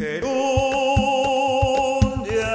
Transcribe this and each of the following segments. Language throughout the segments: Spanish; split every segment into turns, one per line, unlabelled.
Gerundia.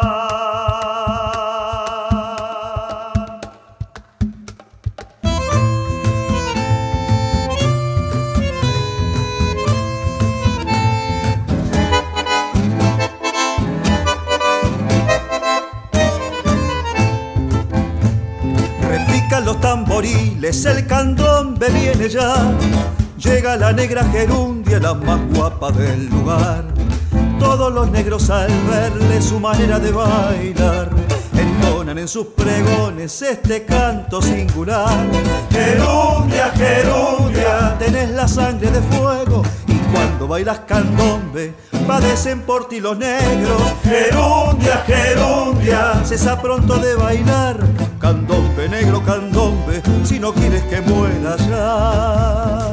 Repican los tamboriles, el candombe viene ya. Llega la negra gerundia, la más guapa del lugar. Todos los negros al verle su manera de bailar entonan en sus pregones este canto singular. Gerundia, gerundia, tenés la sangre de fuego y cuando bailas candombe padecen por ti los negros. Gerundia, gerundia, cesa pronto de bailar. Candombe, negro candombe, si no quieres que muera ya.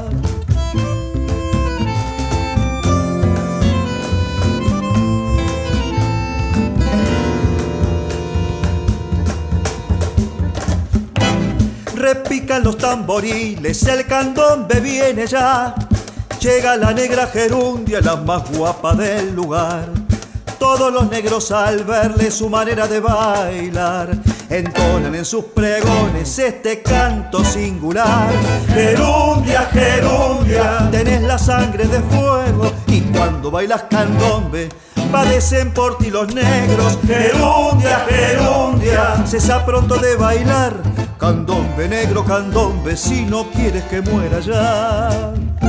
Repican los tamboriles, el candombe viene ya. Llega la negra gerundia, la más guapa del lugar. Todos los negros al verle su manera de bailar entonan en sus pregones este canto singular. Gerundia, gerundia, tenés la sangre de fuego y cuando bailas candombe padecen por ti los negros. Gerundia, gerundia, cesa pronto de bailar. Candombe, negro candombe, si no quieres que muera ya.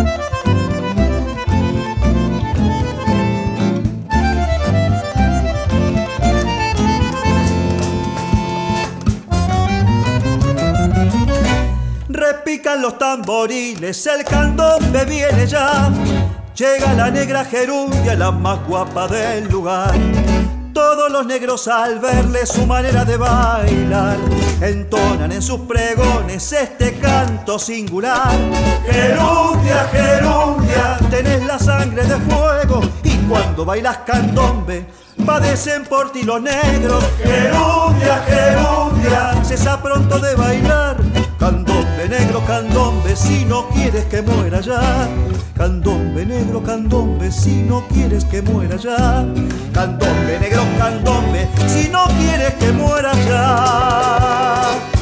Repican los tamboriles, el candombe viene ya. Llega la negra gerundia, la más guapa del lugar. Todos los negros al verle su manera de bailar entonan en sus pregones este canto singular. Gerundia, gerundia, tenés la sangre de fuego y cuando bailas candombe padecen por ti los negros. Gerundia, gerundia, cesa pronto de bailar. Candombe, negro candombe, si no quieres que muera ya. Candombe, negro candombe, si no quieres que muera ya. Candombe, negro candombe, si no quieres que muera ya.